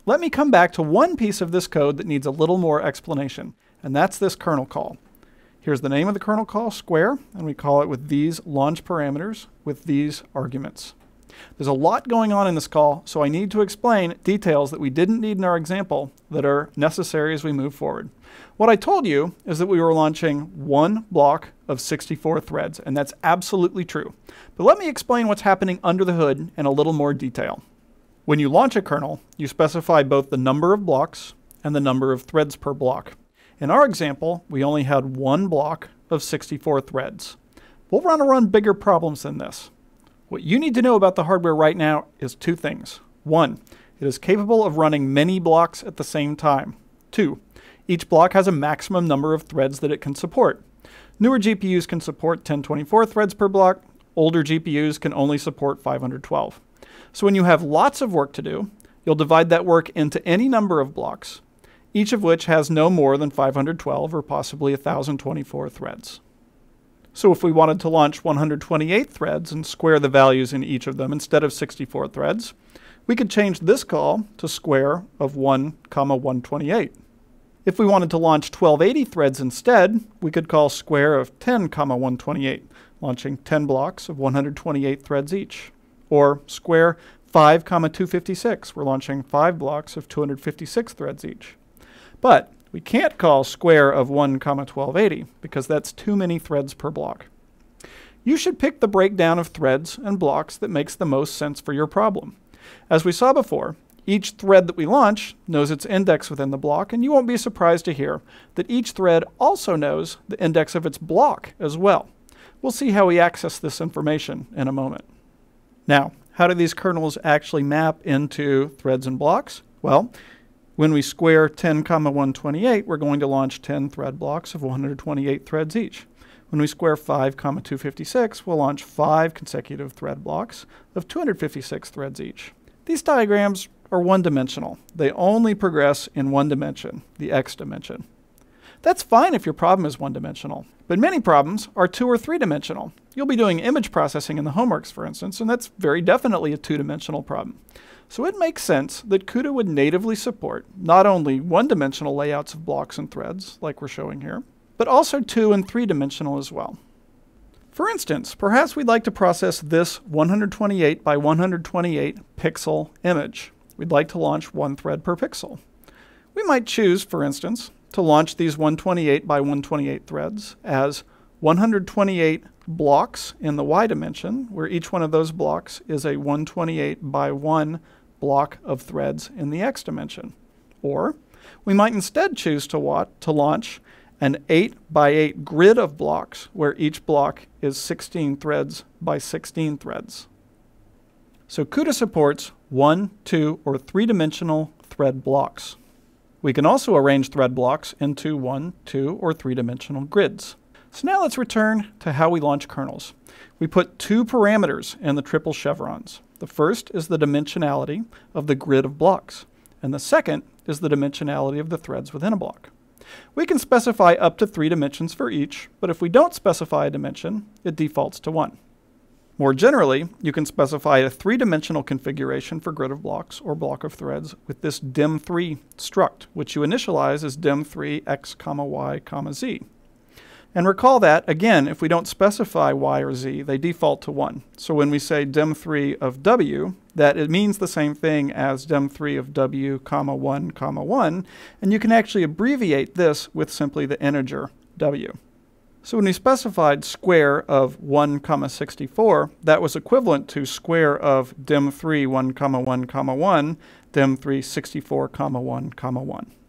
let me come back to one piece of this code that needs a little more explanation, and that's this kernel call. Here's the name of the kernel call, square, and we call it with these launch parameters with these arguments. There's a lot going on in this call, so I need to explain details that we didn't need in our example that are necessary as we move forward. What I told you is that we were launching one block of 64 threads, and that's absolutely true. But let me explain what's happening under the hood in a little more detail. When you launch a kernel, you specify both the number of blocks and the number of threads per block. In our example, we only had one block of 64 threads. We'll run bigger problems than this. What you need to know about the hardware right now is two things. One, it is capable of running many blocks at the same time. Two, each block has a maximum number of threads that it can support. Newer GPUs can support 1024 threads per block. Older GPUs can only support 512. So when you have lots of work to do, you'll divide that work into any number of blocks, each of which has no more than 512 or possibly 1024 threads. So if we wanted to launch 128 threads and square the values in each of them instead of 64 threads, we could change this call to square of 1, 128. If we wanted to launch 1280 threads instead, we could call square of 10, 128, launching 10 blocks of 128 threads each. Or square 5, 256, we're launching 5 blocks of 256 threads each. But we can't call square of 1, 1280 because that's too many threads per block. You should pick the breakdown of threads and blocks that makes the most sense for your problem. As we saw before, each thread that we launch knows its index within the block, and you won't be surprised to hear that each thread also knows the index of its block as well. We'll see how we access this information in a moment. Now, how do these kernels actually map into threads and blocks? Well, when we square 10, 128, we're going to launch 10 thread blocks of 128 threads each. When we square 5, 256, we'll launch 5 consecutive thread blocks of 256 threads each. These diagrams are one-dimensional. They only progress in one dimension, the x dimension. That's fine if your problem is one-dimensional, but many problems are 2- or 3-dimensional. You'll be doing image processing in the homeworks, for instance, and that's very definitely a 2-dimensional problem. So it makes sense that CUDA would natively support not only one-dimensional layouts of blocks and threads, like we're showing here, but also 2- and 3-dimensional as well. For instance, perhaps we'd like to process this 128 by 128 pixel image. We'd like to launch one thread per pixel. We might choose, for instance, to launch these 128 by 128 threads as 128 blocks in the y dimension, where each one of those blocks is a 128 by 1 block of threads in the x dimension. Or we might instead choose to launch an 8 by 8 grid of blocks, where each block is 16 threads by 16 threads. So CUDA supports 1, 2, or 3-dimensional thread blocks. We can also arrange thread blocks into 1, 2, or 3-dimensional grids. So now let's return to how we launch kernels. We put 2 parameters in the triple chevrons. The first is the dimensionality of the grid of blocks, and the second is the dimensionality of the threads within a block. We can specify up to 3 dimensions for each, but if we don't specify a dimension, it defaults to 1. More generally, you can specify a 3-dimensional configuration for grid of blocks or block of threads with this dim3 struct, which you initialize as dim3 x, y, z. And recall that, again, if we don't specify y or z, they default to 1. So when we say dim3 of w, that it means the same thing as dim3 of w, 1, 1, and you can actually abbreviate this with simply the integer w. So when we specified square of 1, 64, that was equivalent to square of dim3 1, 1, 1, dim3 64, 1, 1.